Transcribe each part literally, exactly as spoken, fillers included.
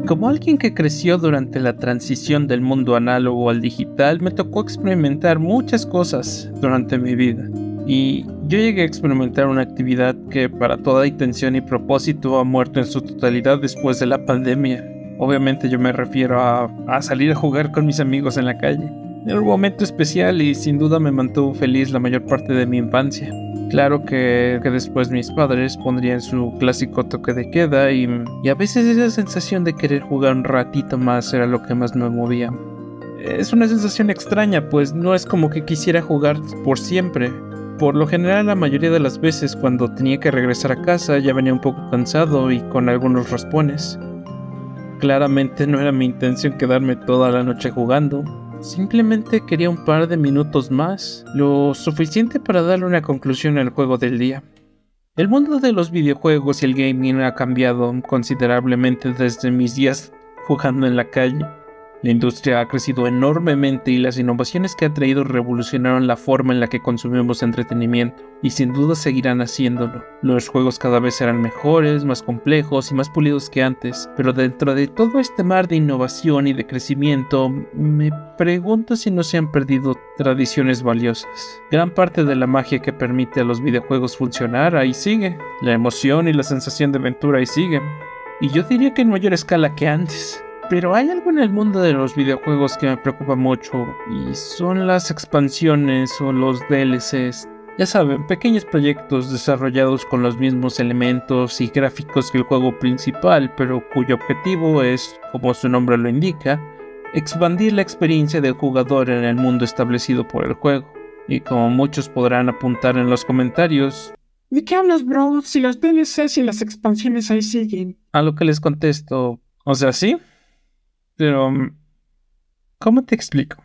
Como alguien que creció durante la transición del mundo análogo al digital, me tocó experimentar muchas cosas durante mi vida. Y yo llegué a experimentar una actividad que para toda intención y propósito ha muerto en su totalidad después de la pandemia. Obviamente yo me refiero a, a salir a jugar con mis amigos en la calle. Era un momento especial y sin duda me mantuvo feliz la mayor parte de mi infancia. Claro que, que después mis padres pondrían su clásico toque de queda y, y a veces esa sensación de querer jugar un ratito más era lo que más me movía. Es una sensación extraña, pues no es como que quisiera jugar por siempre. Por lo general, la mayoría de las veces cuando tenía que regresar a casa ya venía un poco cansado y con algunos raspones. Claramente no era mi intención quedarme toda la noche jugando. Simplemente quería un par de minutos más, lo suficiente para darle una conclusión al juego del día. El mundo de los videojuegos y el gaming ha cambiado considerablemente desde mis días jugando en la calle. La industria ha crecido enormemente y las innovaciones que ha traído revolucionaron la forma en la que consumimos entretenimiento, y sin duda seguirán haciéndolo. Los juegos cada vez serán mejores, más complejos y más pulidos que antes, pero dentro de todo este mar de innovación y de crecimiento, me pregunto si no se han perdido tradiciones valiosas. Gran parte de la magia que permite a los videojuegos funcionar ahí sigue, la emoción y la sensación de aventura ahí siguen, y yo diría que en mayor escala que antes. Pero hay algo en el mundo de los videojuegos que me preocupa mucho, y son las expansiones o los D L Cs. Ya saben, pequeños proyectos desarrollados con los mismos elementos y gráficos que el juego principal, pero cuyo objetivo es, como su nombre lo indica, expandir la experiencia del jugador en el mundo establecido por el juego. Y como muchos podrán apuntar en los comentarios, ¿de qué hablas, bro? Si los D L Cs y las expansiones ahí siguen. A lo que les contesto, o sea, sí, pero ¿cómo te explico?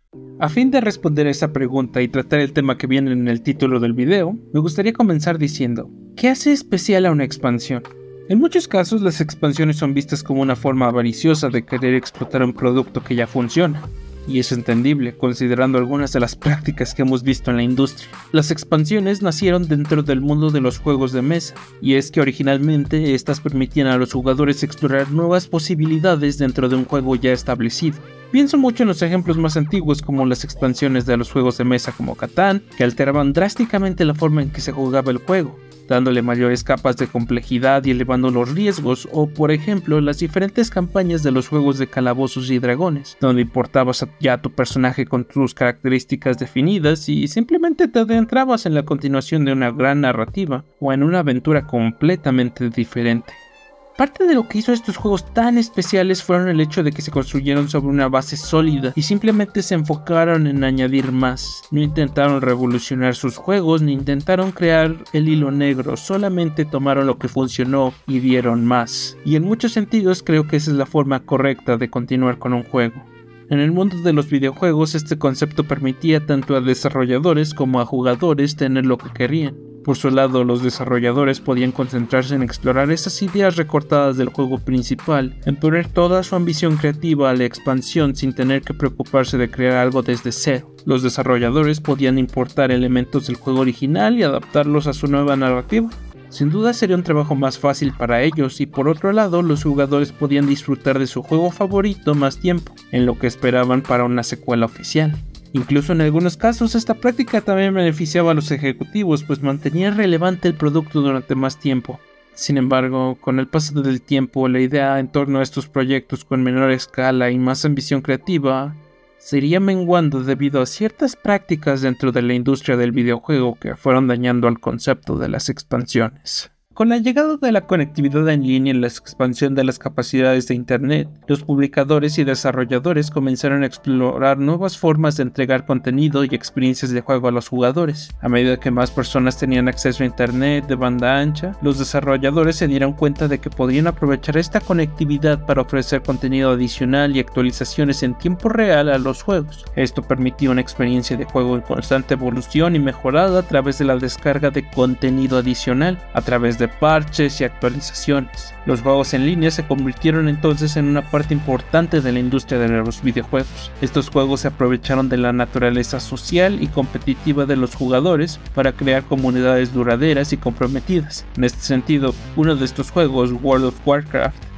A fin de responder a esa pregunta y tratar el tema que viene en el título del video, me gustaría comenzar diciendo, ¿qué hace especial a una expansión? En muchos casos las expansiones son vistas como una forma avariciosa de querer explotar un producto que ya funciona. Y es entendible, considerando algunas de las prácticas que hemos visto en la industria. Las expansiones nacieron dentro del mundo de los juegos de mesa, y es que originalmente estas permitían a los jugadores explorar nuevas posibilidades dentro de un juego ya establecido. Pienso mucho en los ejemplos más antiguos como las expansiones de los juegos de mesa como Catán, que alteraban drásticamente la forma en que se jugaba el juego, dándole mayores capas de complejidad y elevando los riesgos, o por ejemplo las diferentes campañas de los juegos de calabozos y dragones, donde importabas ya a tu personaje con sus características definidas y simplemente te adentrabas en la continuación de una gran narrativa o en una aventura completamente diferente. Parte de lo que hizo estos juegos tan especiales fueron el hecho de que se construyeron sobre una base sólida y simplemente se enfocaron en añadir más. No intentaron revolucionar sus juegos ni intentaron crear el hilo negro, solamente tomaron lo que funcionó y dieron más. Y en muchos sentidos creo que esa es la forma correcta de continuar con un juego. En el mundo de los videojuegos este concepto permitía tanto a desarrolladores como a jugadores tener lo que querían. Por su lado, los desarrolladores podían concentrarse en explorar esas ideas recortadas del juego principal, en poner toda su ambición creativa a la expansión sin tener que preocuparse de crear algo desde cero. Los desarrolladores podían importar elementos del juego original y adaptarlos a su nueva narrativa. Sin duda sería un trabajo más fácil para ellos y por otro lado los jugadores podían disfrutar de su juego favorito más tiempo, en lo que esperaban para una secuela oficial. Incluso en algunos casos esta práctica también beneficiaba a los ejecutivos, pues mantenía relevante el producto durante más tiempo. Sin embargo, con el paso del tiempo, la idea en torno a estos proyectos con menor escala y más ambición creativa sería menguando debido a ciertas prácticas dentro de la industria del videojuego que fueron dañando al concepto de las expansiones. Con la llegada de la conectividad en línea y la expansión de las capacidades de Internet, los publicadores y desarrolladores comenzaron a explorar nuevas formas de entregar contenido y experiencias de juego a los jugadores. A medida que más personas tenían acceso a Internet de banda ancha, los desarrolladores se dieron cuenta de que podían aprovechar esta conectividad para ofrecer contenido adicional y actualizaciones en tiempo real a los juegos. Esto permitía una experiencia de juego en constante evolución y mejorada a través de la descarga de contenido adicional, a través de de parches y actualizaciones. Los juegos en línea se convirtieron entonces en una parte importante de la industria de los videojuegos. Estos juegos se aprovecharon de la naturaleza social y competitiva de los jugadores para crear comunidades duraderas y comprometidas. En este sentido, uno de estos juegos, World of Warcraft,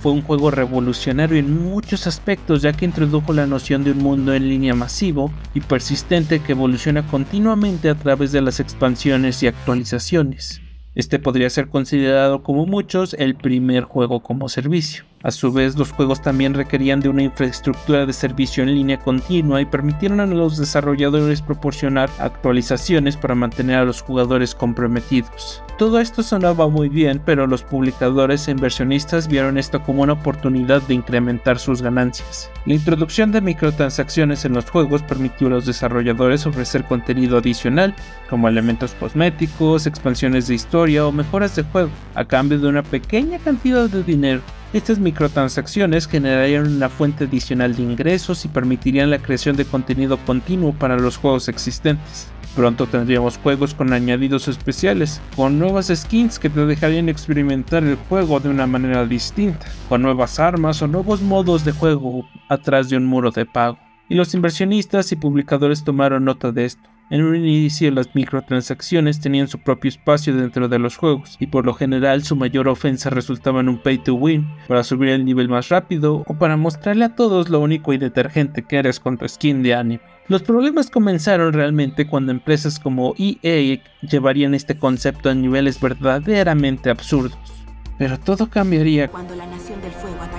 fue un juego revolucionario en muchos aspectos, ya que introdujo la noción de un mundo en línea masivo y persistente que evoluciona continuamente a través de las expansiones y actualizaciones. Este podría ser considerado como muchos el primer juego como servicio. A su vez, los juegos también requerían de una infraestructura de servicio en línea continua y permitieron a los desarrolladores proporcionar actualizaciones para mantener a los jugadores comprometidos. Todo esto sonaba muy bien, pero los publicadores e inversionistas vieron esto como una oportunidad de incrementar sus ganancias. La introducción de microtransacciones en los juegos permitió a los desarrolladores ofrecer contenido adicional, como elementos cosméticos, expansiones de historia o mejoras de juego, a cambio de una pequeña cantidad de dinero. Estas microtransacciones generarían una fuente adicional de ingresos y permitirían la creación de contenido continuo para los juegos existentes. Pronto tendríamos juegos con añadidos especiales, con nuevas skins que te dejarían experimentar el juego de una manera distinta, con nuevas armas o nuevos modos de juego atrás de un muro de pago. Y los inversionistas y publicadores tomaron nota de esto. En un inicio, las microtransacciones tenían su propio espacio dentro de los juegos, y por lo general su mayor ofensa resultaba en un pay to win, para subir el nivel más rápido o para mostrarle a todos lo único y detergente que eres con tu skin de anime. Los problemas comenzaron realmente cuando empresas como E A llevarían este concepto a niveles verdaderamente absurdos. Pero todo cambiaría cuando la Nación del Fuego atacó.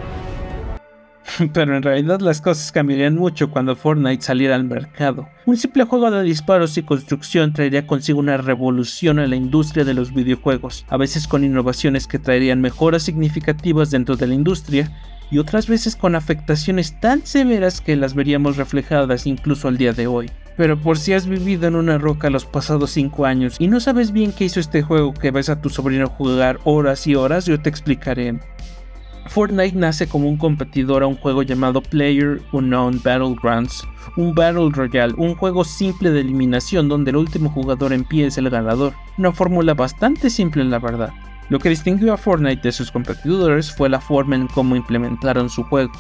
Pero en realidad las cosas cambiarían mucho cuando Fortnite saliera al mercado. Un simple juego de disparos y construcción traería consigo una revolución en la industria de los videojuegos, a veces con innovaciones que traerían mejoras significativas dentro de la industria, y otras veces con afectaciones tan severas que las veríamos reflejadas incluso al día de hoy. Pero por si has vivido en una roca los pasados cinco años y no sabes bien qué hizo este juego que ves a tu sobrino jugar horas y horas, yo te explicaré. Fortnite nace como un competidor a un juego llamado PlayerUnknown's Battlegrounds, un Battle Royale, un juego simple de eliminación donde el último jugador en pie es el ganador. Una fórmula bastante simple en la verdad. Lo que distinguió a Fortnite de sus competidores fue la forma en cómo implementaron su juego.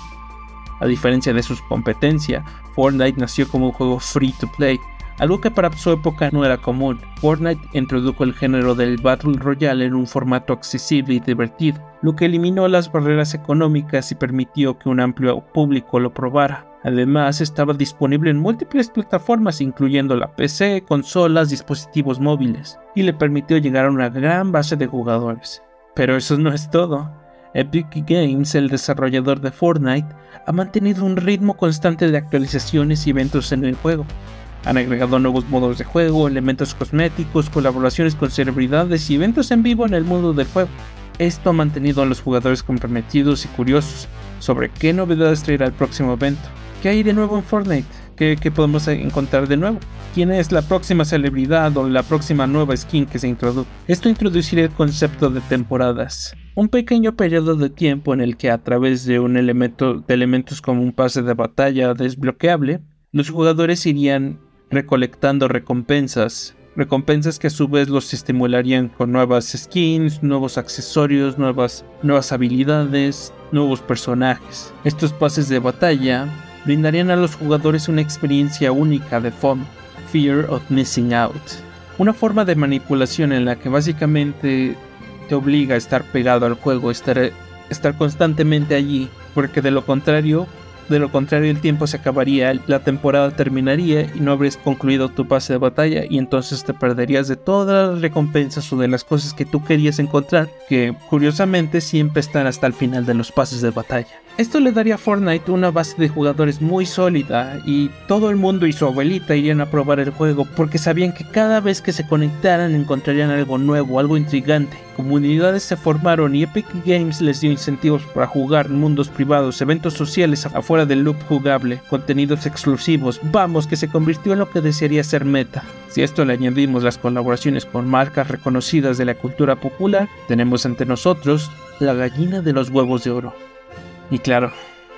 A diferencia de su competencia, Fortnite nació como un juego free to play, algo que para su época no era común. Fortnite introdujo el género del Battle Royale en un formato accesible y divertido, lo que eliminó las barreras económicas y permitió que un amplio público lo probara. Además, estaba disponible en múltiples plataformas, incluyendo la P C, consolas, dispositivos móviles, y le permitió llegar a una gran base de jugadores. Pero eso no es todo. Epic Games, el desarrollador de Fortnite, ha mantenido un ritmo constante de actualizaciones y eventos en el juego. Han agregado nuevos modos de juego, elementos cosméticos, colaboraciones con celebridades y eventos en vivo en el mundo del juego. Esto ha mantenido a los jugadores comprometidos y curiosos sobre qué novedades traerá el próximo evento. ¿Qué hay de nuevo en Fortnite? ¿Qué, qué podemos encontrar de nuevo? ¿Quién es la próxima celebridad o la próxima nueva skin que se introduce? Esto introduciría el concepto de temporadas. Un pequeño periodo de tiempo en el que a través de un elemento de elementos como un pase de batalla desbloqueable, los jugadores irían recolectando recompensas. Recompensas que a su vez los estimularían con nuevas skins, nuevos accesorios, nuevas, nuevas habilidades, nuevos personajes. Estos pases de batalla brindarían a los jugadores una experiencia única de FOMO, Fear of Missing Out. Una forma de manipulación en la que básicamente te obliga a estar pegado al juego, estar, estar constantemente allí, porque de lo contrario... De lo contrario el tiempo se acabaría, la temporada terminaría y no habrías concluido tu pase de batalla y entonces te perderías de todas las recompensas o de las cosas que tú querías encontrar, que curiosamente siempre están hasta el final de los pases de batalla. Esto le daría a Fortnite una base de jugadores muy sólida y todo el mundo y su abuelita irían a probar el juego porque sabían que cada vez que se conectaran encontrarían algo nuevo, algo intrigante. Comunidades se formaron y Epic Games les dio incentivos para jugar en mundos privados, eventos sociales afuera del loop jugable, contenidos exclusivos, vamos, que se convirtió en lo que desearía ser meta. Si a esto le añadimos las colaboraciones con marcas reconocidas de la cultura popular, tenemos ante nosotros la gallina de los huevos de oro. Y claro,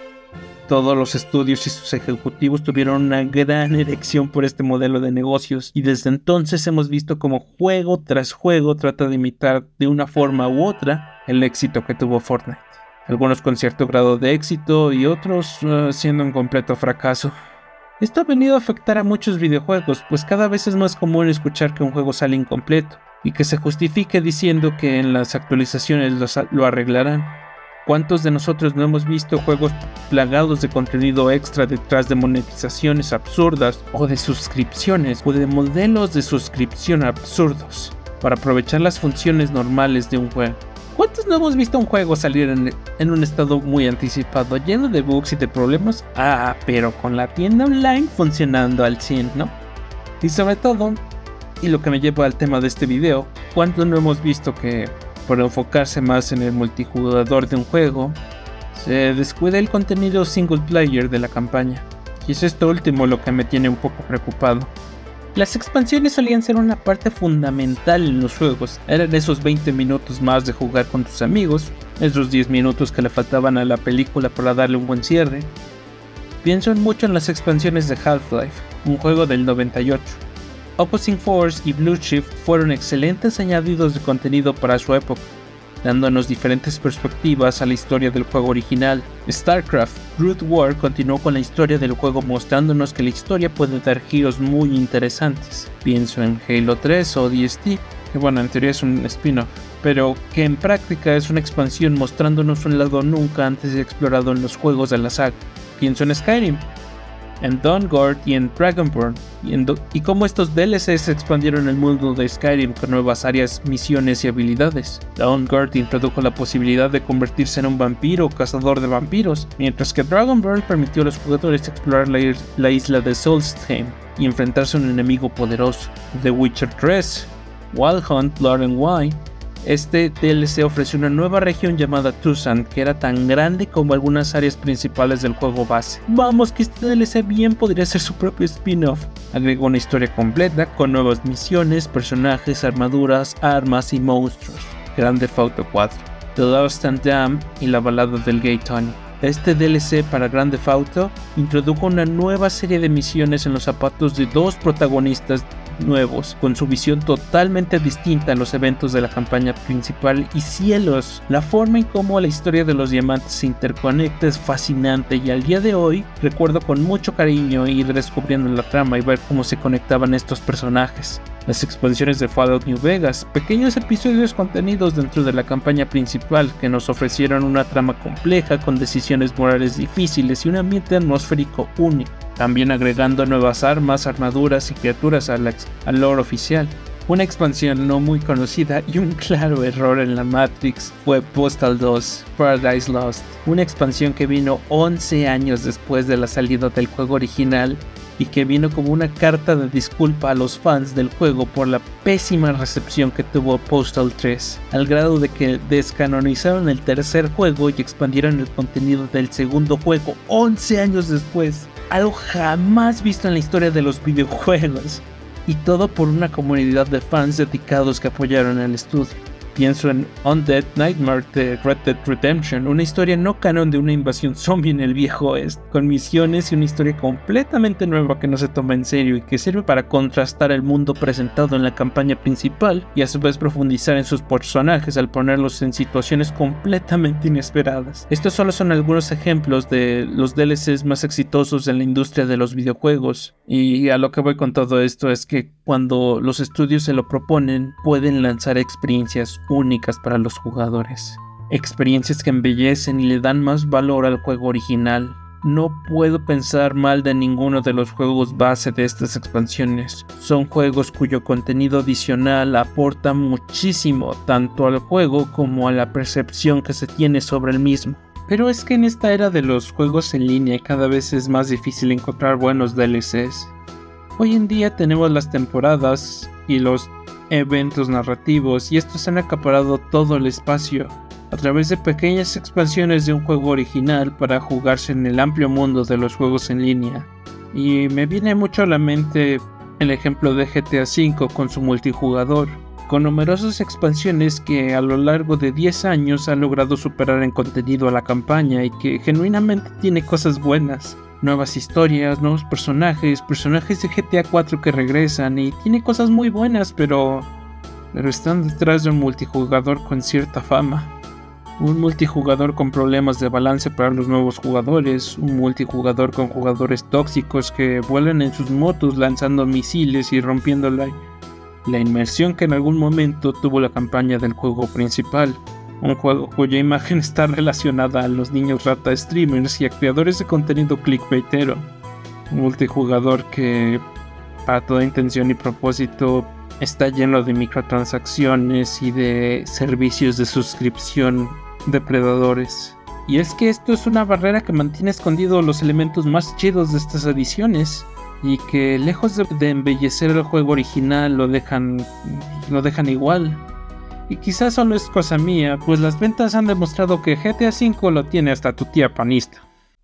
todos los estudios y sus ejecutivos tuvieron una gran erección por este modelo de negocios y desde entonces hemos visto como juego tras juego trata de imitar de una forma u otra el éxito que tuvo Fortnite. Algunos con cierto grado de éxito y otros uh, siendo un completo fracaso. Esto ha venido a afectar a muchos videojuegos, pues cada vez es más común escuchar que un juego sale incompleto y que se justifique diciendo que en las actualizaciones lo, lo arreglarán. ¿Cuántos de nosotros no hemos visto juegos plagados de contenido extra detrás de monetizaciones absurdas o de suscripciones o de modelos de suscripción absurdos para aprovechar las funciones normales de un juego? ¿Cuántos no hemos visto un juego salir en, en un estado muy anticipado, lleno de bugs y de problemas? Ah, pero con la tienda online funcionando al cien, ¿no? Y sobre todo, y lo que me lleva al tema de este video, ¿cuántos no hemos visto que por enfocarse más en el multijugador de un juego, se descuida el contenido single player de la campaña? Y es esto último lo que me tiene un poco preocupado. Las expansiones solían ser una parte fundamental en los juegos. Eran esos veinte minutos más de jugar con tus amigos, esos diez minutos que le faltaban a la película para darle un buen cierre. Pienso mucho en las expansiones de Half-Life, un juego del noventa y ocho. Opposing Force y Blue Shift fueron excelentes añadidos de contenido para su época, dándonos diferentes perspectivas a la historia del juego original. StarCraft Brood War continuó con la historia del juego, mostrándonos que la historia puede dar giros muy interesantes. Pienso en Halo tres o O D S T, que bueno, en teoría es un spin-off, pero que en práctica es una expansión mostrándonos un lado nunca antes explorado en los juegos de la saga. Pienso en Skyrim, en Dawnguard y en Dragonborn, y, en y cómo estos D L Cs expandieron el mundo de Skyrim con nuevas áreas, misiones y habilidades. Dawnguard introdujo la posibilidad de convertirse en un vampiro o cazador de vampiros, mientras que Dragonborn permitió a los jugadores explorar la, is la isla de Solstheim y enfrentarse a un enemigo poderoso. The Witcher tres, Wild Hunt Blood and Wine. Este D L C ofreció una nueva región llamada Toussaint, que era tan grande como algunas áreas principales del juego base. Vamos, que este D L C bien podría ser su propio spin-off. Agregó una historia completa con nuevas misiones, personajes, armaduras, armas y monstruos. Grand Theft Auto cuatro, The Lost and Damned y la balada del Gay Tony. Este D L C para Grand Theft Auto introdujo una nueva serie de misiones en los zapatos de dos protagonistas nuevos, con su visión totalmente distinta a los eventos de la campaña principal. Y cielos, la forma en cómo la historia de los diamantes se interconecta es fascinante, y al día de hoy recuerdo con mucho cariño ir descubriendo la trama y ver cómo se conectaban estos personajes. Las expansiones de Fallout New Vegas, pequeños episodios contenidos dentro de la campaña principal que nos ofrecieron una trama compleja con decisiones morales difíciles y un ambiente atmosférico único, también agregando nuevas armas, armaduras y criaturas al, al lore oficial. Una expansión no muy conocida y un claro error en la Matrix fue Postal dos Paradise Lost, una expansión que vino once años después de la salida del juego original y que vino como una carta de disculpa a los fans del juego por la pésima recepción que tuvo Postal tres, al grado de que descanonizaron el tercer juego y expandieron el contenido del segundo juego once años después, algo jamás visto en la historia de los videojuegos, y todo por una comunidad de fans dedicados que apoyaron el estudio. Pienso en Undead Nightmare de Red Dead Redemption, una historia no canon de una invasión zombie en el viejo oeste, con misiones y una historia completamente nueva que no se toma en serio y que sirve para contrastar el mundo presentado en la campaña principal y a su vez profundizar en sus personajes al ponerlos en situaciones completamente inesperadas. Estos solo son algunos ejemplos de los D L Cs más exitosos en la industria de los videojuegos, y a lo que voy con todo esto es que cuando los estudios se lo proponen, pueden lanzar experiencias únicas para los jugadores, experiencias que embellecen y le dan más valor al juego original. No puedo pensar mal de ninguno de los juegos base de estas expansiones. Son juegos cuyo contenido adicional aporta muchísimo tanto al juego como a la percepción que se tiene sobre el mismo. Pero es que en esta era de los juegos en línea cada vez es más difícil encontrar buenos D L Cs. Hoy en día tenemos las temporadas y los eventos narrativos, y estos han acaparado todo el espacio a través de pequeñas expansiones de un juego original para jugarse en el amplio mundo de los juegos en línea. Y me viene mucho a la mente el ejemplo de G T A cinco con su multijugador, con numerosas expansiones que a lo largo de diez años han logrado superar en contenido a la campaña y que genuinamente tiene cosas buenas. Nuevas historias, nuevos personajes, personajes de G T A cuatro que regresan, y tiene cosas muy buenas, pero, pero están detrás de un multijugador con cierta fama. Un multijugador con problemas de balance para los nuevos jugadores, un multijugador con jugadores tóxicos que vuelan en sus motos lanzando misiles y rompiendo la, la inmersión que en algún momento tuvo la campaña del juego principal. un juego cuya imagen está relacionada a los niños rata streamers y a creadores de contenido clickbaitero. Un multijugador que, para toda intención y propósito, está lleno de microtransacciones y de servicios de suscripción depredadores. Y es que esto es una barrera que mantiene escondidos los elementos más chidos de estas ediciones, y que lejos de, de embellecer el juego original lo dejan, lo dejan igual. Y quizás solo es cosa mía, pues las ventas han demostrado que G T A cinco lo tiene hasta tu tía panista.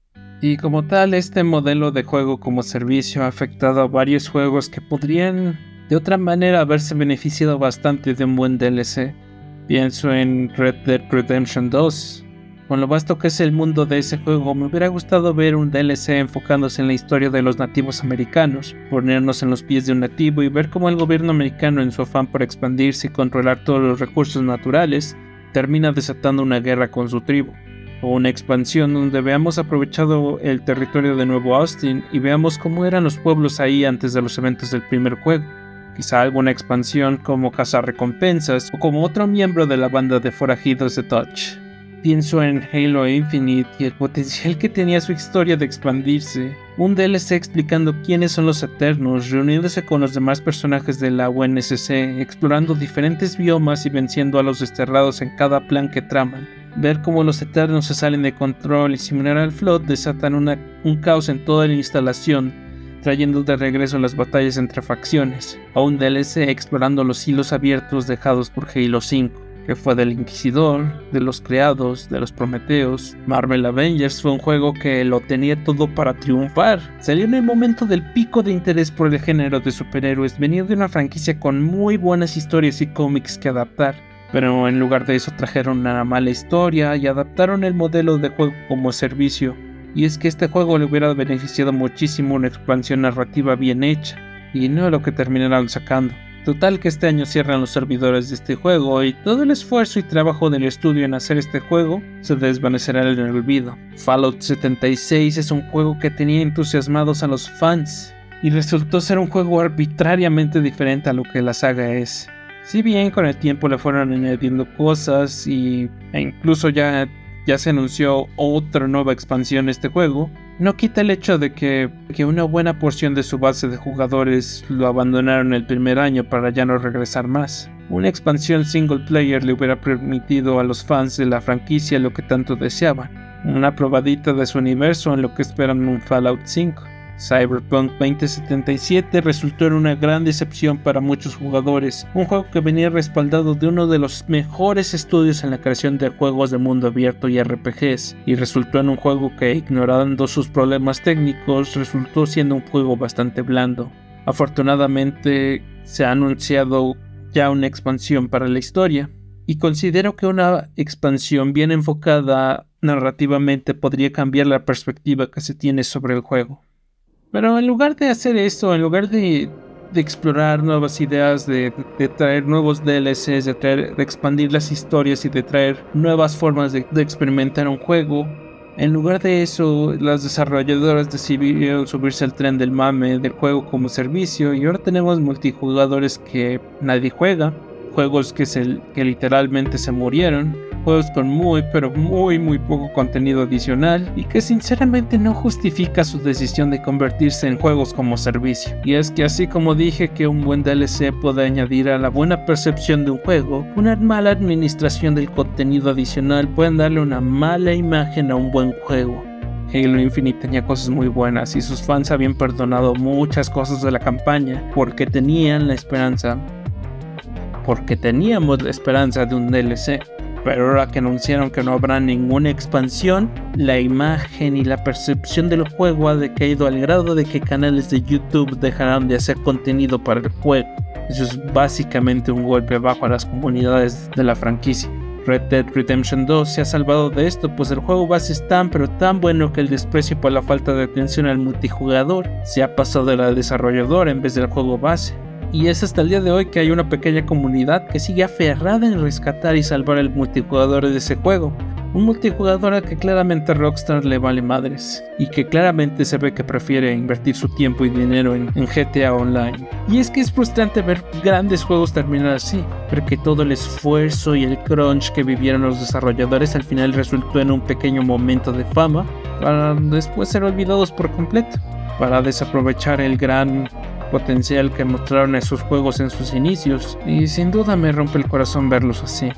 Y como tal, este modelo de juego como servicio ha afectado a varios juegos que podrían de otra manera haberse beneficiado bastante de un buen D L C. Pienso en Red Dead Redemption dos. Con lo vasto que es el mundo de ese juego, me hubiera gustado ver un D L C enfocándose en la historia de los nativos americanos, ponernos en los pies de un nativo y ver cómo el gobierno americano, en su afán por expandirse y controlar todos los recursos naturales, termina desatando una guerra con su tribu. O una expansión donde veamos aprovechado el territorio de Nuevo Austin y veamos cómo eran los pueblos ahí antes de los eventos del primer juego. Quizá alguna expansión como cazarrecompensas o como otro miembro de la banda de forajidos de Touch. Pienso en Halo Infinite y el potencial que tenía su historia de expandirse. Un D L C explicando quiénes son los Eternos, reuniéndose con los demás personajes de la U N S C, explorando diferentes biomas y venciendo a los desterrados en cada plan que traman. Ver cómo los Eternos se salen de control y similar al Flood desatan una, un caos en toda la instalación, trayendo de regreso las batallas entre facciones. O un D L C explorando los hilos abiertos dejados por Halo cinco. Que fue del Inquisidor, de los Creados, de los Prometeos. Marvel Avengers fue un juego que lo tenía todo para triunfar. Salió en el momento del pico de interés por el género de superhéroes, venía de una franquicia con muy buenas historias y cómics que adaptar. Pero en lugar de eso trajeron una mala historia y adaptaron el modelo de juego como servicio. Y es que este juego le hubiera beneficiado muchísimo una expansión narrativa bien hecha, y no lo que terminaron sacando. Total que este año cierran los servidores de este juego y todo el esfuerzo y trabajo del estudio en hacer este juego se desvanecerá en el olvido. Fallout setenta y seis es un juego que tenía entusiasmados a los fans y resultó ser un juego arbitrariamente diferente a lo que la saga es. Si bien con el tiempo le fueron añadiendo cosas y, e incluso ya, ya se anunció otra nueva expansión a este juego, no quita el hecho de que, que una buena porción de su base de jugadores lo abandonaron el primer año para ya no regresar más. Una expansión single player le hubiera permitido a los fans de la franquicia lo que tanto deseaban, una probadita de su universo en lo que esperan un Fallout cinco. Cyberpunk veinte setenta y siete resultó en una gran decepción para muchos jugadores, un juego que venía respaldado de uno de los mejores estudios en la creación de juegos de mundo abierto y R P Gs, y resultó en un juego que, ignorando sus problemas técnicos, resultó siendo un juego bastante blando. Afortunadamente se ha anunciado ya una expansión para la historia, y considero que una expansión bien enfocada narrativamente podría cambiar la perspectiva que se tiene sobre el juego. Pero en lugar de hacer eso, en lugar de, de explorar nuevas ideas, de, de traer nuevos D L Cs, de, traer, de expandir las historias y de traer nuevas formas de, de experimentar un juego, en lugar de eso, las desarrolladoras decidieron subirse al tren del mame del juego como servicio y ahora tenemos multijugadores que nadie juega, juegos que, se, que literalmente se murieron, juegos con muy pero muy muy poco contenido adicional y que sinceramente no justifica su decisión de convertirse en juegos como servicio. Y es que así como dije que un buen D L C puede añadir a la buena percepción de un juego, una mala administración del contenido adicional puede darle una mala imagen a un buen juego. Halo Infinite tenía cosas muy buenas y sus fans habían perdonado muchas cosas de la campaña porque tenían la esperanza porque teníamos la esperanza de un D L C. Pero ahora que anunciaron que no habrá ninguna expansión, la imagen y la percepción del juego ha decaído al grado de que canales de YouTube dejarán de hacer contenido para el juego. Eso es básicamente un golpe bajo a las comunidades de la franquicia. Red Dead Redemption dos se ha salvado de esto, pues el juego base es tan pero tan bueno que el desprecio por la falta de atención al multijugador se ha pasado de la desarrolladora en vez del juego base. Y es hasta el día de hoy que hay una pequeña comunidad que sigue aferrada en rescatar y salvar el multijugador de ese juego, Un multijugador al que claramente Rockstar le vale madres, y que claramente se ve que prefiere invertir su tiempo y dinero en, en G T A Online. Y es que es frustrante ver grandes juegos terminar así, porque todo el esfuerzo y el crunch que vivieron los desarrolladores al final resultó en un pequeño momento de fama, para después ser olvidados por completo, para desaprovechar el gran potencial que mostraron esos juegos en sus inicios, y sin duda me rompe el corazón verlos así.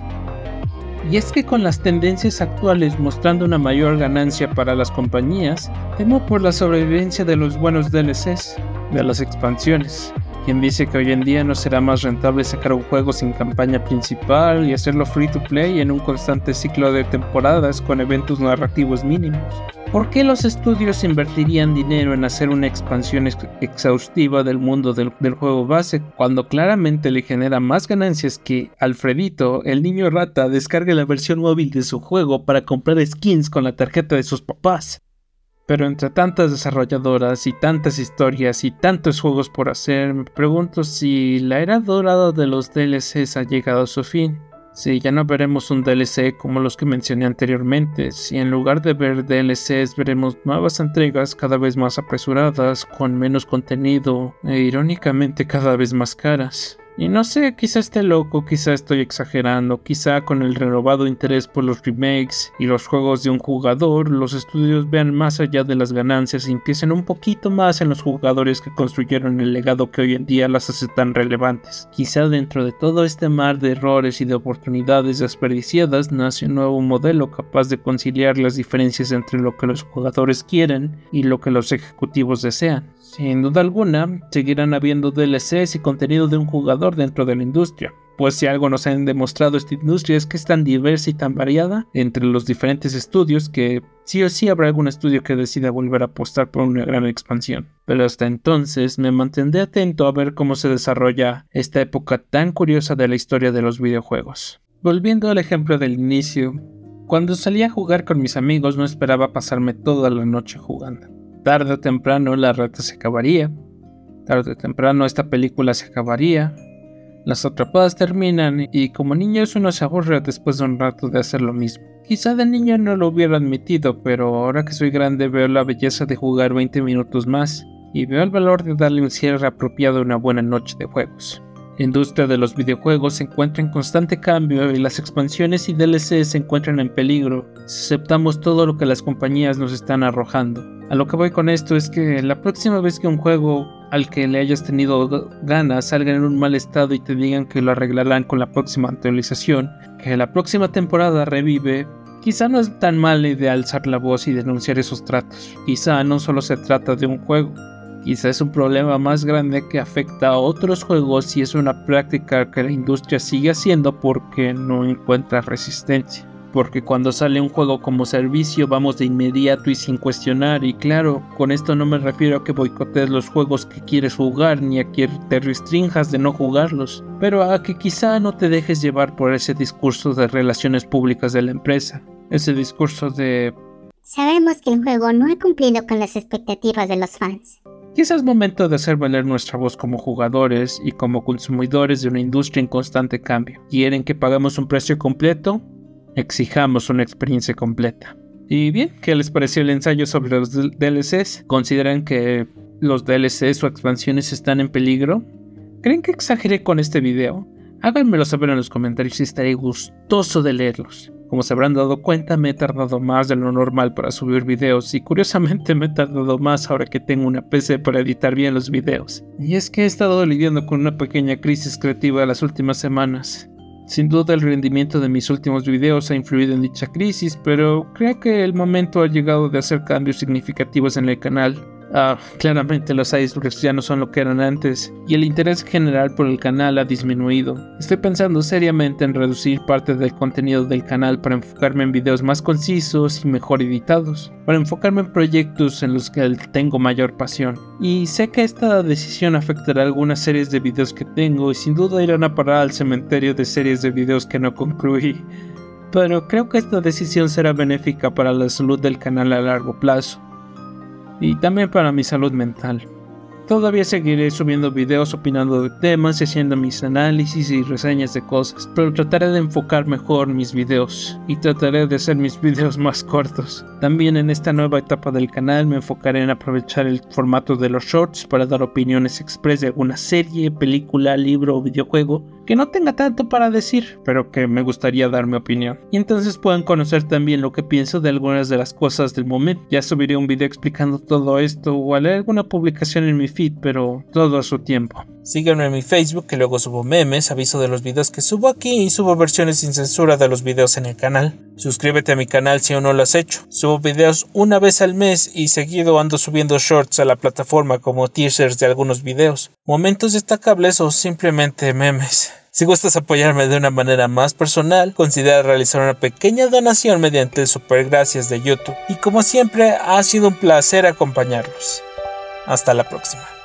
Y es que con las tendencias actuales mostrando una mayor ganancia para las compañías, temo por la sobrevivencia de los buenos D L Cs, de las expansiones. Quien dice que hoy en día no será más rentable sacar un juego sin campaña principal y hacerlo free to play en un constante ciclo de temporadas con eventos narrativos mínimos. ¿Por qué los estudios invertirían dinero en hacer una expansión ex exhaustiva del mundo del, del juego base cuando claramente le genera más ganancias que Alfredito, el niño rata, descargue la versión móvil de su juego para comprar skins con la tarjeta de sus papás? Pero entre tantas desarrolladoras y tantas historias y tantos juegos por hacer, me pregunto si la era dorada de los D L Cs ha llegado a su fin. Si ya no veremos un D L C como los que mencioné anteriormente, si en lugar de ver D L Cs veremos nuevas entregas cada vez más apresuradas, con menos contenido e irónicamente cada vez más caras. Y no sé, quizá esté loco, quizá estoy exagerando, quizá con el renovado interés por los remakes y los juegos de un jugador, los estudios vean más allá de las ganancias y empiecen un poquito más en los jugadores que construyeron el legado que hoy en día las hace tan relevantes. Quizá dentro de todo este mar de errores y de oportunidades desperdiciadas nace un nuevo modelo capaz de conciliar las diferencias entre lo que los jugadores quieren y lo que los ejecutivos desean. Sin duda alguna, seguirán habiendo D L Cs y contenido de un jugador dentro de la industria, pues si algo nos han demostrado esta industria es que es tan diversa y tan variada entre los diferentes estudios que sí o sí habrá algún estudio que decida volver a apostar por una gran expansión. Pero hasta entonces me mantendré atento a ver cómo se desarrolla esta época tan curiosa de la historia de los videojuegos. Volviendo al ejemplo del inicio, cuando salía a jugar con mis amigos no esperaba pasarme toda la noche jugando. Tarde o temprano la rata se acabaría, tarde o temprano esta película se acabaría, las atrapadas terminan y como niños uno se aburre después de un rato de hacer lo mismo. Quizá de niño no lo hubiera admitido, pero ahora que soy grande veo la belleza de jugar veinte minutos más y veo el valor de darle un cierre apropiado a una buena noche de juegos. La industria de los videojuegos se encuentra en constante cambio y las expansiones y D L Cs se encuentran en peligro si aceptamos todo lo que las compañías nos están arrojando. A lo que voy con esto es que la próxima vez que un juego al que le hayas tenido ganas salga en un mal estado y te digan que lo arreglarán con la próxima actualización, que la próxima temporada revive, quizá no es tan mala idea alzar la voz y denunciar esos tratos. Quizá no solo se trata de un juego, quizá es un problema más grande que afecta a otros juegos y es una práctica que la industria sigue haciendo porque no encuentra resistencia. Porque cuando sale un juego como servicio vamos de inmediato y sin cuestionar, y claro, con esto no me refiero a que boicotees los juegos que quieres jugar ni a que te restrinjas de no jugarlos, pero a que quizá no te dejes llevar por ese discurso de relaciones públicas de la empresa, ese discurso de sabemos que el juego no ha cumplido con las expectativas de los fans. Quizás es momento de hacer valer nuestra voz como jugadores y como consumidores de una industria en constante cambio. ¿Quieren que paguemos un precio completo? Exijamos una experiencia completa. Y bien, ¿qué les pareció el ensayo sobre los D L Cs? ¿Consideran que los D L Cs o expansiones están en peligro? ¿Creen que exageré con este video? Háganmelo saber en los comentarios y estaré gustoso de leerlos. Como se habrán dado cuenta, me he tardado más de lo normal para subir videos y curiosamente me he tardado más ahora que tengo una P C para editar bien los videos. Y es que he estado lidiando con una pequeña crisis creativa las últimas semanas. Sin duda el rendimiento de mis últimos videos ha influido en dicha crisis, pero creo que el momento ha llegado de hacer cambios significativos en el canal. Ah, claramente los icebergs ya no son lo que eran antes, y el interés general por el canal ha disminuido. Estoy pensando seriamente en reducir parte del contenido del canal para enfocarme en videos más concisos y mejor editados, para enfocarme en proyectos en los que tengo mayor pasión. Y sé que esta decisión afectará algunas series de videos que tengo y sin duda irán a parar al cementerio de series de videos que no concluí. Pero creo que esta decisión será benéfica para la salud del canal a largo plazo. Y también para mi salud mental. Todavía seguiré subiendo videos opinando de temas y haciendo mis análisis y reseñas de cosas, pero trataré de enfocar mejor mis videos y trataré de hacer mis videos más cortos. También en esta nueva etapa del canal me enfocaré en aprovechar el formato de los shorts para dar opiniones express de alguna serie, película, libro o videojuego que no tenga tanto para decir, pero que me gustaría dar mi opinión. Y entonces puedan conocer también lo que pienso de algunas de las cosas del momento. Ya subiré un video explicando todo esto o haré alguna publicación en mi feed, pero todo a su tiempo. Síganme en mi Facebook, que luego subo memes, aviso de los videos que subo aquí y subo versiones sin censura de los videos en el canal. Suscríbete a mi canal si aún no lo has hecho. Subo videos una vez al mes y seguido ando subiendo shorts a la plataforma como teasers de algunos videos, momentos destacables o simplemente memes. Si gustas apoyarme de una manera más personal, considera realizar una pequeña donación mediante el super gracias de YouTube. Y como siempre, ha sido un placer acompañarlos. Hasta la próxima.